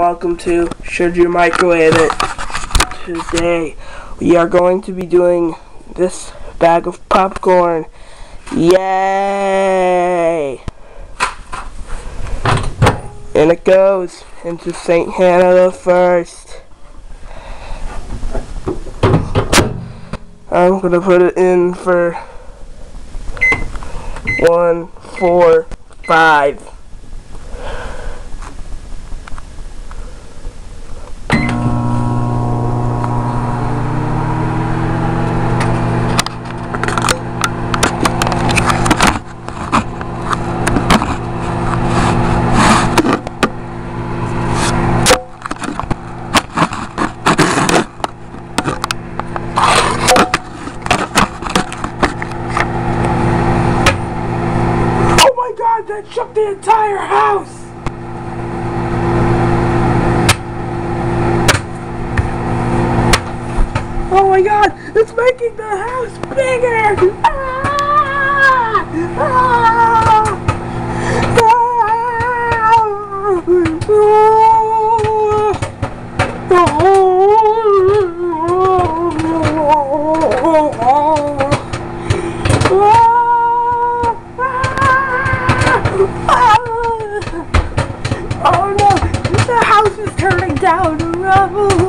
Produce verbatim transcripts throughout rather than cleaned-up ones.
welcome to Should You Microwave It? Today we are going to be doing this bag of popcorn. Yay! And it goes into Saint Hannah the First. I'm gonna put it in for one, four, five. That shook the entire house! Oh my god, it's making the house bigger! Ah! Ah! Oh no, the house is turning down to rubble.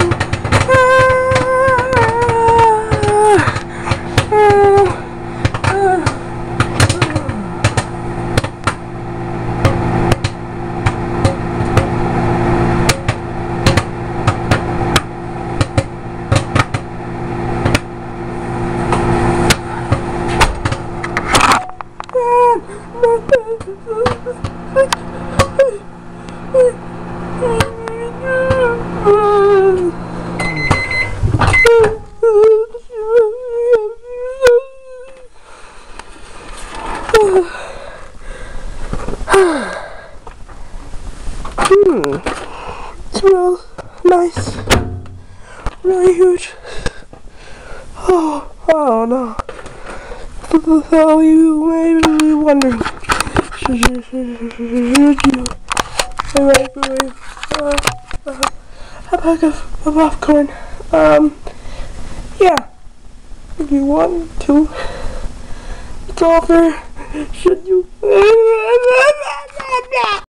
Hmm. Smells nice. Really huge. Oh, oh no. So you may be wondering, should you, should you, should you microwave uh, uh, a pack of, of popcorn? Um, yeah. If you want to, it's all for, should you?